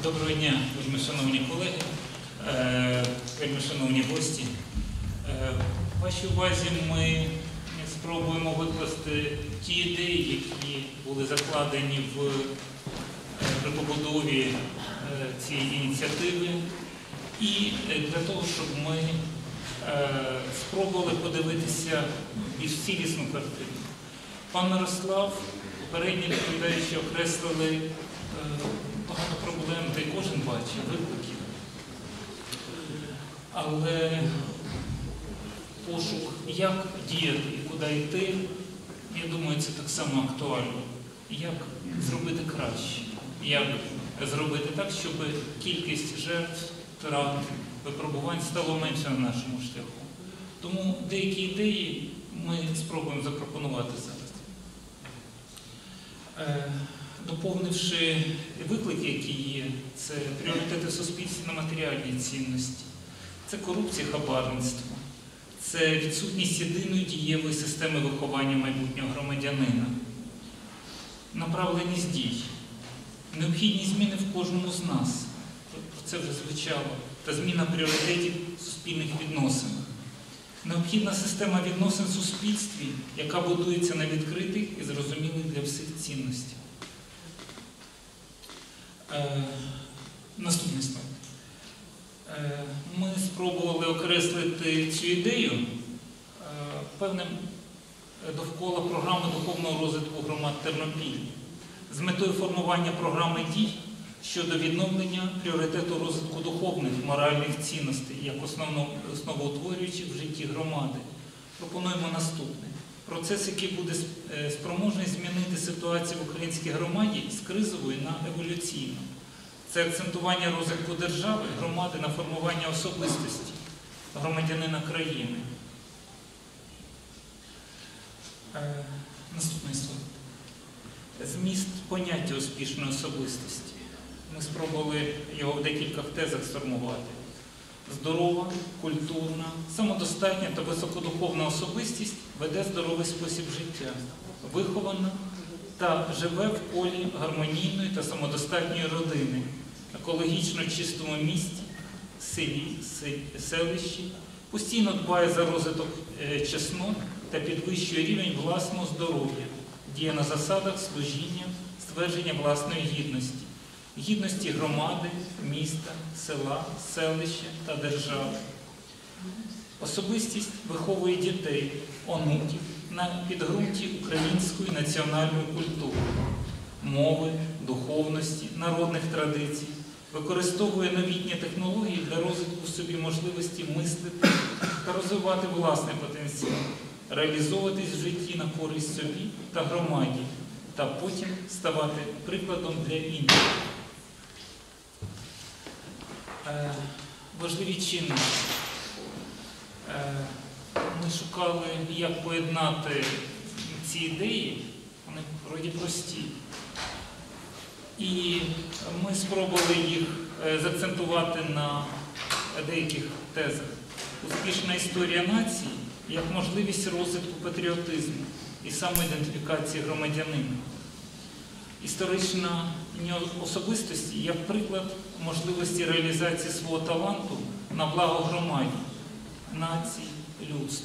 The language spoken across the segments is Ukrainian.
Доброго дня, вельми шановні колеги, вельми шановні гості. В вашій увазі ми спробуємо викласти ті ідеї, які були закладені при побудові цієї ініціативи, і для того, щоб ми спробували подивитися більш цілісну картину. Пан Мирослав, попередні доповідаючі, окреслили багато проблем, де кожен бачить, викликів. Але пошук, як діяти і куди йти, я думаю, це так само актуально. Як зробити краще, як зробити так, щоб кількість жертв, втрат, випробувань стало менше на нашому шляху. Тому деякі ідеї ми спробуємо запропонувати зараз. Доповнивши виклики, які є, це пріоритети в суспільстві на матеріальні цінності, це корупція, хабарництво, це відсутність єдиної дієвої системи виховання майбутнього громадянина, направленість дій, необхідні зміни в кожному з нас, про це вже звучало, та зміна пріоритетів в суспільних відносинах. Необхідна система відносин в суспільстві, яка будується на відкритих і зрозумілих для всіх цінностях. Наступний слайд. Ми спробували окреслити цю ідею певним довкола програми духовного розвитку громад Тернопілля з метою формування програми дій щодо відновлення пріоритету розвитку духовних, моральних цінностей як основоутворюючих в житті громади. Пропонуємо наступне. Процес, який буде спроможний змінити ситуацію в українській громаді з кризової на еволюційну. Це акцентування розвитку держави, громади на формування особистості громадянина країни. Наступний слайд. Зміст поняття успішної особистості. Ми спробували його в декількох тезах сформувати. Здорова, культурна, самодостатня та високодуховна особистість веде здоровий спосіб життя, вихована та живе в колі гармонійної та самодостатньої родини, екологічно чистому місті, селі, селищі, постійно дбає за розвиток чеснот та підвищує рівень власного здоров'я, діє на засадах служіння, ствердження власної гідності, гідності громади, міста, села, селища та держави. Особистість виховує дітей, онуків на підґрунті української національної культури, мови, духовності, народних традицій, використовує новітні технології для розвитку в собі можливості мислити та розвивати власний потенціал, реалізовуватись в житті на користь собі та громаді, та потім ставати прикладом для інших. Важливі чинності. Ми шукали, як поєднати ці ідеї, вони вроді прості. І ми спробували їх заакцентувати на деяких тезах. Успішна історія нації як можливість розвитку патріотизму і самоідентифікації громадянина. Історична особистості як приклад можливості реалізації свого таланту на благо громаді, нації, людства.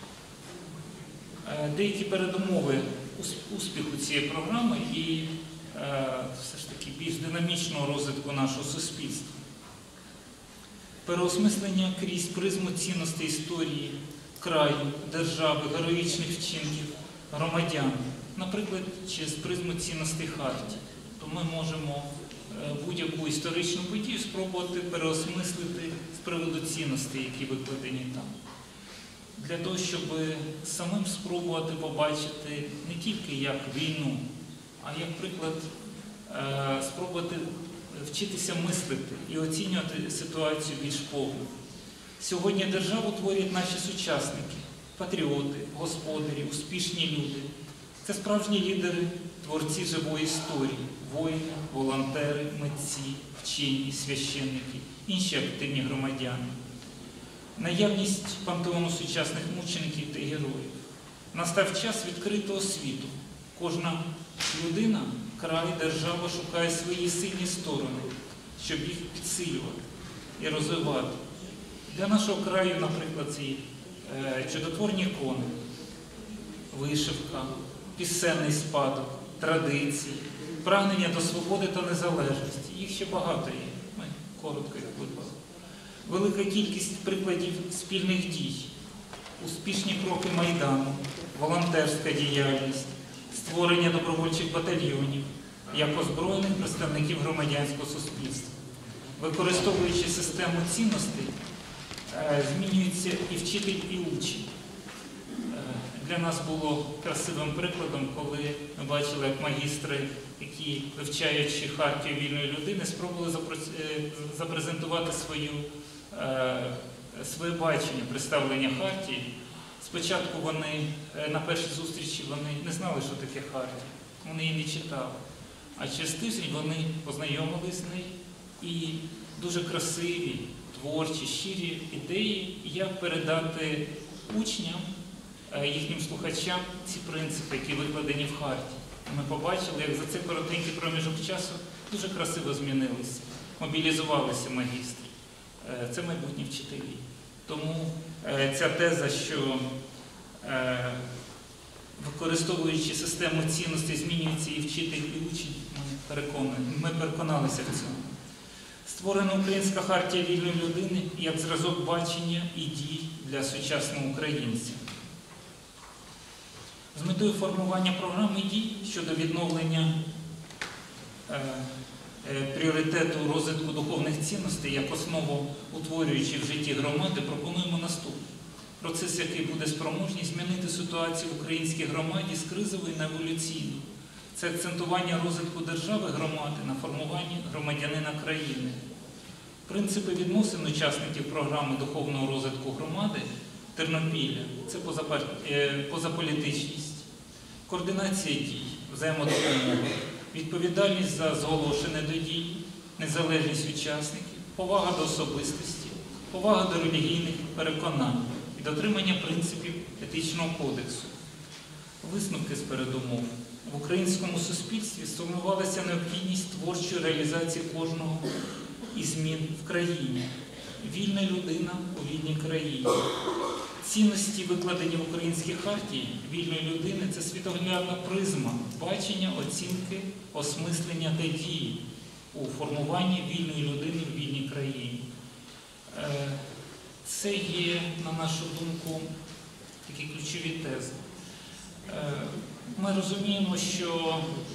Деякі передумови успіху цієї програми і все ж таки більш динамічного розвитку нашого суспільства. Переосмислення крізь призму цінностей історії, краю, держави, героїчних вчинків громадян, наприклад, через призму цінностей Хартії. То ми можемо будь-яку історичну подію спробувати переосмислити з приводу цінностей, які викладені там. Для того, щоб самим спробувати побачити не тільки як війну, а як приклад спробувати вчитися мислити і оцінювати ситуацію більш повно. Сьогодні державу творять наші сучасники, патріоти, господарі, успішні люди. Це справжні лідери, творці живої історії, воїни, волонтери, митці, вчені, священники, інші активні громадяни. Наявність пантеону сучасних мучеників та героїв. Настав час відкритого світу. Кожна людина, край, держава шукає свої сильні сторони, щоб їх підсилювати і розвивати. Для нашого краю, наприклад, ці чудотворні ікони, вишивка, пісенний спадок, традиції, прагнення до свободи та незалежності. Їх ще багато є. Ми коротко їх вибрали. Велика кількість прикладів спільних дій, успішні кроки Майдану, волонтерська діяльність, створення добровольчих батальйонів, як озброєних представників громадянського суспільства. Використовуючи систему цінностей, змінюється і вчитель, і учень. Для нас було красивим прикладом, коли ми бачили, як магістри, які, вивчаючи хартію вільної людини, спробували запрезентувати своє бачення представлення хартії. Спочатку вони, на першій зустрічі, вони не знали, що таке хартія, вони її не читали. А через тиждень вони познайомились з нею і дуже красиві, творчі, щирі ідеї, як передати учням, їхнім слухачам ці принципи, які викладені в хартії. Ми побачили, як за цей коротенький проміжок часу дуже красиво змінилися, мобілізувалися магістри. Це майбутні вчителі. Тому ця теза, що використовуючи систему цінностей, змінюється і вчитель, і учень, ми переконалися в цьому. Створена Українська хартія вільної людини як зразок бачення і дій для сучасного українця. З метою формування програми дій щодо відновлення пріоритету розвитку духовних цінностей як основу утворюючи в житті громади, пропонуємо наступне. Процес, який буде спроможний змінити ситуацію в українській громаді з кризової на еволюційну. Це акцентування розвитку держави громади на формуванні громадянина країни. Принципи відносин учасників програми духовного розвитку громади Тернопілля – це позаполітичність, координація дій, взаємодопомога, відповідальність за зголошене до дій, незалежність учасників, повага до особистості, повага до релігійних переконань і дотримання принципів етичного кодексу. Висновки з передумов. В українському суспільстві сформувалася необхідність творчої реалізації кожного із змін в країні. Вільна людина у вільній країні. Цінності, викладені в Українській хартії вільної людини, це світоглядна призма бачення, оцінки, осмислення та дії у формуванні вільної людини в вільній країні. Це є, на нашу думку, такі ключові тези. Ми розуміємо, що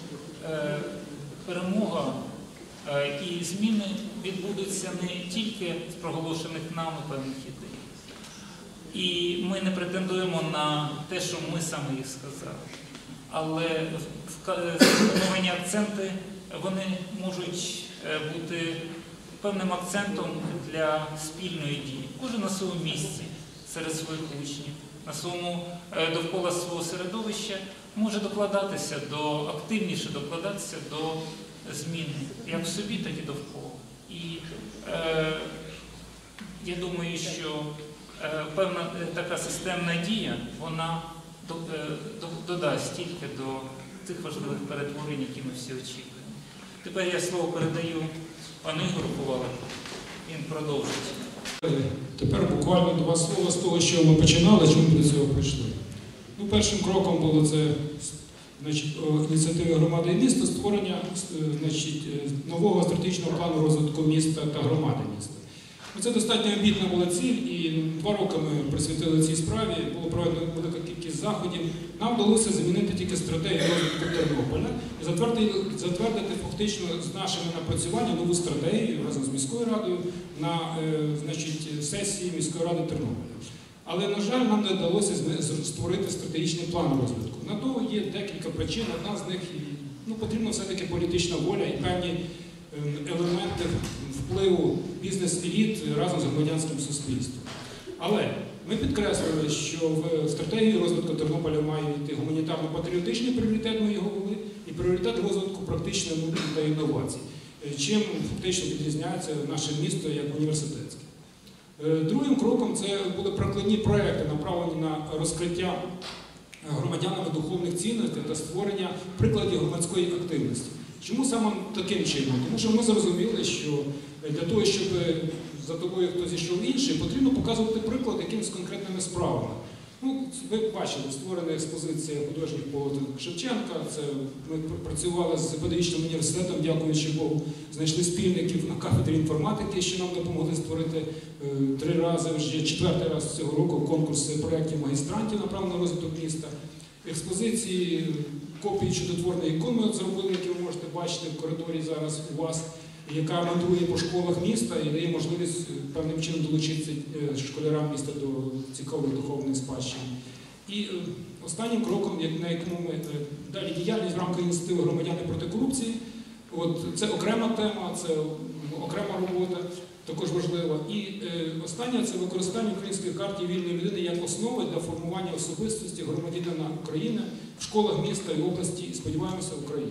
перемога і зміни відбудуться не тільки з проголошених нами певних ідей. І ми не претендуємо на те, що ми саме їх сказали. Але встановлені акценти, вони можуть бути певним акцентом для спільної дії. Кожен на своєму місці, серед своїх учнів, довкола свого середовища може активніше докладатися до зміни, як в собі, так і довкола. І я думаю, що певна така системна дія, вона додасть тільки до цих важливих перетворень, які ми всі очікуємо. Тепер я слово передаю пану Ігору Ковалику, він продовжить. Тепер буквально два слова з того, що ми починали, чому ми до цього прийшли. Першим кроком було це ініціативи громади і міста створення нового стратегічного плану розвитку міста та громади міста. Це достатньо амбітна була ціль, і 2 роки ми присвятили цій справі, було проведено велика кількість заходів. Нам вдалося замінити тільки стратегію розвитку Тернополя і затвердити фактично з нашими напрацюваннями нову стратегію разом з міською радою на сесії міської ради Тернополя. Але, на жаль, нам не вдалося створити стратегічний план розвитку. На то є декілька причин. Одна з них – потрібна все-таки політична воля і певні елементи впливу бізнес-еліт разом з громадянським суспільством. Але ми підкреслили, що в стратегії розвитку Тернополя має йти гуманітарно-патріотичний пріоритет, ми його ввели, і пріоритет розвитку практичної науки та інновацій, чим фактично відрізняється наше місто як університетське. Другим кроком це були прикладні проекти, направлені на розкриття громадянами духовних цінностей та створення прикладів громадської активності. Чому саме таким чином? Тому що ми зрозуміли, що для того, щоб за тобою хтось зійшов інший, потрібно показувати приклад якимись конкретними справами. Ну, ви бачили, створена експозиція художніх полотен Шевченка. Це ми працювали з педагогічним університетом, дякуючи Богу, знайшли спільників на кафедрі інформатики, що нам допомогли створити 3 рази, вже 4-й раз цього року конкурс проєктів магістрантів направлений на розвиток міста. Експозиції, копії чудотворної ікон ми зробили, які ви можете бачити в коридорі зараз у вас, яка мандрує по школах міста і дає можливість певним чином долучитися школярам міста до цікавої духовної спадщини. І останнім кроком, на якому ми далі діяльність в рамках ініціативи «Громадяни проти корупції», це окрема тема, це окрема робота, також важлива. І останнє – це використання Української хартії вільної людини як основи для формування особистості громадянина України в школах міста і області, і, сподіваємося, України.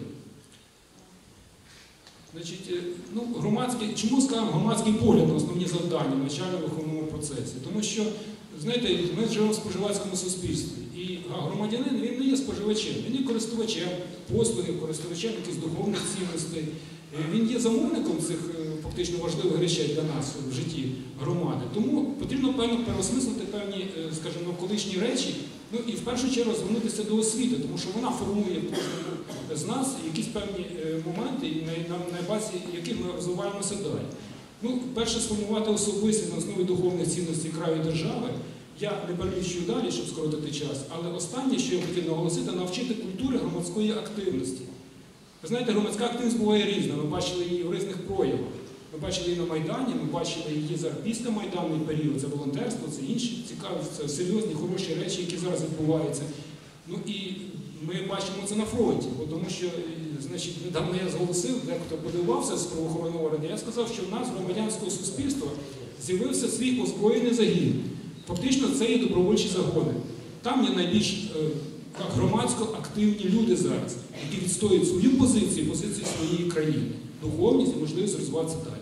Значить, чому скажемо громадський погляд на основні завдання в навчально-виховному процесі? Тому що, знаєте, ми живемо в споживацькому суспільстві, і громадянин, він не є споживачем, він є користувачем послугів, користувачем якихось духовних цінностей. Він є замовником цих фактично важливих речей для нас в житті громади. Тому потрібно, певно, переосмислити певні, скажімо, колишні речі, і в першу чергу звернутися до освіти, тому що вона формує кожному з нас якісь певні моменти, на базі яких ми розвиваємося далі. Перше, сформувати особистість на основі духовних цінностей краю і держави. Я не перелічую далі, щоб скоротити час, але останнє, що я хотів наголосити, навчити культури громадської активності. Ви знаєте, громадська активність буває різна, ми бачили її в різних проявах. Ми бачили її на Майдані, ми бачили її зараз після Майдану період, це волонтерство, це інші цікаві, це серйозні, хороші речі, які зараз відбуваються. І ми бачимо це на фронті, тому що, значить, недавно я зголосив, дехто подивився з правоохоронного органу, я сказав, що в нас, громадянського суспільства, з'явився свій озброєний загін. Фактично, це є добровольчі загони. Там є найбільш громадсько активні люди зараз, які відстоюють свою позицію, позицію своєї країни, духовність і можливість розвиватися далі.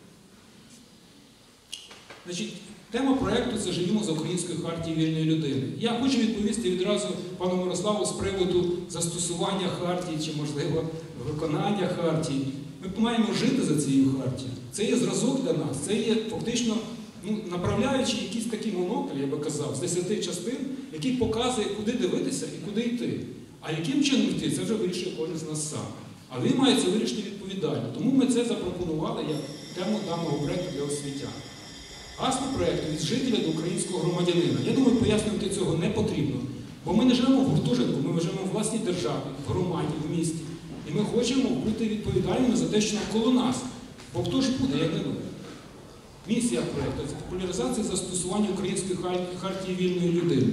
Значить, тема проєкту – це «Живімо за Українською хартією вільної людини». Я хочу відповісти відразу пану Мирославу з приводу застосування хартії чи, можливо, виконання хартії. Ми маємо жити за цією хартією. Це є зразок для нас, це є фактично направляючи якийсь такий монокль, я би казав, з 10 частин, який показує, куди дивитися і куди йти. А яким чином йти, це вже вирішує кожен з нас сам. А він має це вирішити відповідально. Тому ми це запропонували як тему даного проєкту для освітян. Гасло проєкту – від жителя до українського громадянина. Я думаю, пояснювати цього не потрібно. Бо ми не живемо в гуртожитку, ми живемо в власній державі, в громаді, в місті. І ми хочемо бути відповідальними за те, що навколо нас. Бо хто ж буде, як не ми? Місія проєкту – це популяризація застосування Української хартії вільної людини.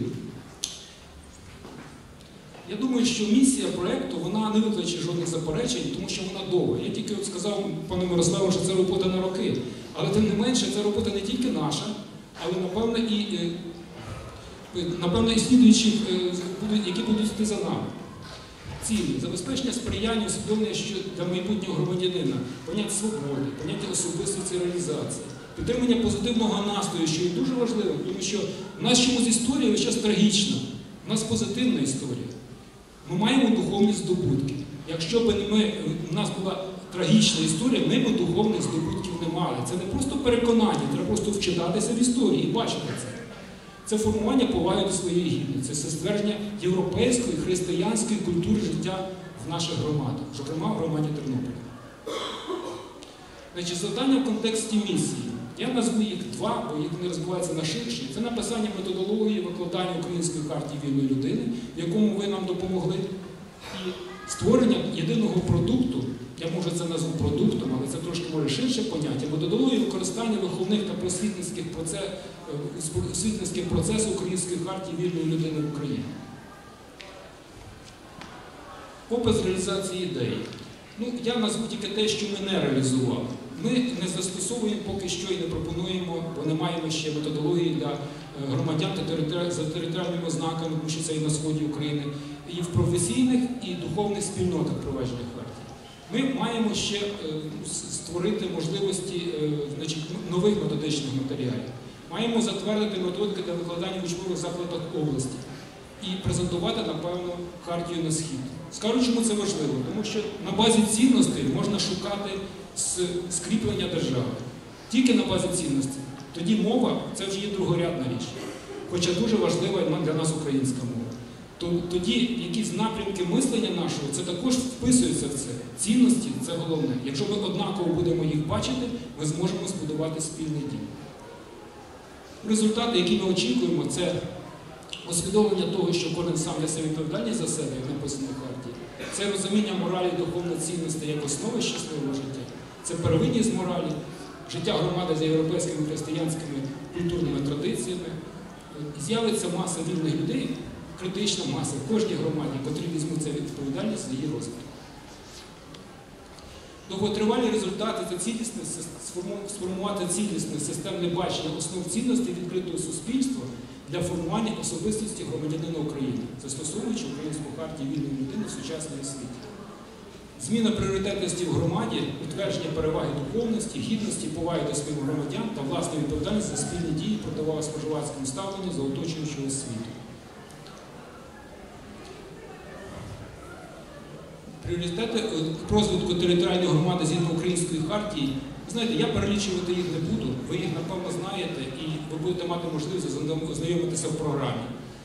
Я думаю, що місія проєкту, вона не викличе жодних заперечень, тому що вона довга. Я тільки сказав пану Мирославу, що це робота на роки. Але тим не менше, це робота не тільки наша, але, напевно, і слідуючі, які будуть йти за нами. Цілі – забезпечення сприяння, усвідомлення для майбутнього громадянина, поняття свободи, поняття особистості реалізації, підтримання позитивного настрою, що є дуже важливим, тому що в нас чомусь історія весь час трагічна, в нас позитивна історія. Ми маємо духовні здобутки. Якщо б в нас була трагічна історія, ми б духовних здобутків не мали. Це не просто переконання, треба просто вчитатися в історії і бачити це. Це формування поваги до своєї гідності, це ствердження європейської, християнської культури життя в наших громадах, зокрема в громаді Тернополя. Значить, завдання в контексті місії. Я назву їх 2, бо їх не розбиваються на ширші. Це написання методології викладання Української хартії вільної людини, в якому ви нам допомогли, і створення єдиного продукту, я може це назву продуктом, але це трошки може ширше поняття, методології використання виховних та просвітницьких процесів Української хартії вільної людини в Україні. Опис реалізації ідеї. Я назву тільки те, що ми не реалізували. Ми не застосовуємо поки що і не пропонуємо, бо не маємо ще методології для громадян за територіальними ознаками, тому що це і на сході України, і в професійних і духовних спільнотах провадження хартії. Ми маємо ще створити можливості нових методичних матеріалів. Маємо затвердити методики для викладання в учбових закладах області і презентувати, напевно, хартію на схід. Скажу, чому це важливо. Тому що на базі цінностей можна шукати скріплення держави. Тільки на базі цінностей. Тоді мова – це вже є другорядна річ. Хоча дуже важлива для нас українська мова. Тоді якісь напрямки мислення нашого, це також вписується в це. Цінності – це головне. Якщо ми однаково будемо їх бачити, ми зможемо збудувати спільний дім. Результати, які ми очікуємо, це усвідомлення того, що кожен сам несе відповідальність за себе, як написано в Хартії. Це розуміння моралі і духовної цінності як основи щасливого життя. Це первинність моралі, життя громади за європейськими християнськими культурними традиціями. З'явиться маса вільних людей, критична маса в кожній громаді, котрі візьмуть цю відповідальність за її розвиток. Довготривалі результати – це сформувати цілісне системне бачення основ цінностей відкритого суспільства для формування особистості громадянина України, застосовуючи Українську хартію вільної людини в сучасному світі. Зміна пріоритетності в громаді, утвердження переваги духовності, гідності, поваги до своїх громадян та власної відповідальності за спільні дії противогоспоживацькому ставленню за оточуючого світу. Пріоритети розвитку територіальної громади згідно Української хартії, ви знаєте, я перелічувати їх не буду, ви їх напевно знаєте і ви будете мати можливість ознайомитися в програмі.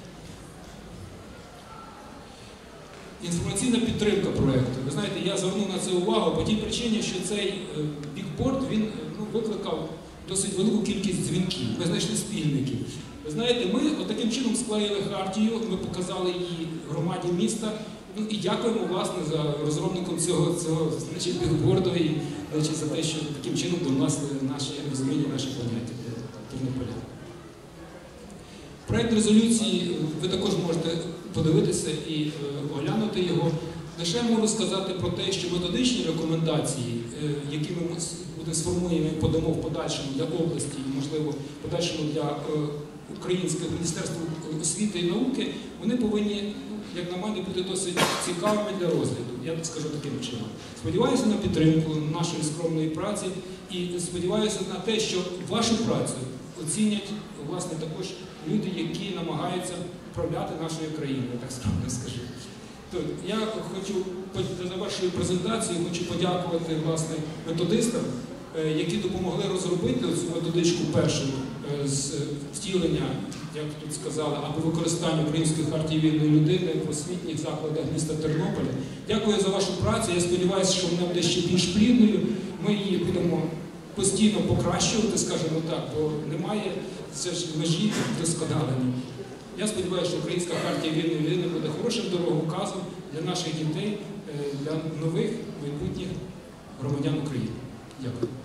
Інформаційна підтримка проєкту. Ви знаєте, я звернув на це увагу по тій причині, що цей бікборд, він викликав досить велику кількість дзвінків. Ми знайшли спільників. Ви знаєте, ми таким чином склеїли хартію, ми показали її громаді міста. І дякуємо, власне, за розробником цього бікборду і за те, що таким чином донесли наші розуміння, наші поняття тернополян. Проєкт резолюції ви також можете подивитися і оглянути його. Лише можу сказати про те, що методичні рекомендації, які ми сформуємо і подамо в подальшому для області і, можливо, в подальшому для Українського Міністерства освіти і науки, вони повинні, як на мене, бути досить цікавими для розгляду. Я так скажу таким чином. Сподіваюся на підтримку нашої скромної праці і сподіваюся на те, що вашу працю оцінять, власне, також люди, які намагаються управляти нашою країною, так скромно скажу. Я хочу, за вашою презентацією, хочу подякувати, власне, методистам, які допомогли розробити цю методичку першу з втілення, як тут сказали, або використання Української хартії вільної людини в освітніх закладах міста Тернополя. Дякую за вашу працю. Я сподіваюся, що вона буде ще більш плідною. Ми її будемо постійно покращувати, скажімо так, бо немає межі вдосконалення. Я сподіваюся, що Українська хартія вільної людини буде хорошим дороговказом для наших дітей, для нових майбутніх громадян України. Дякую.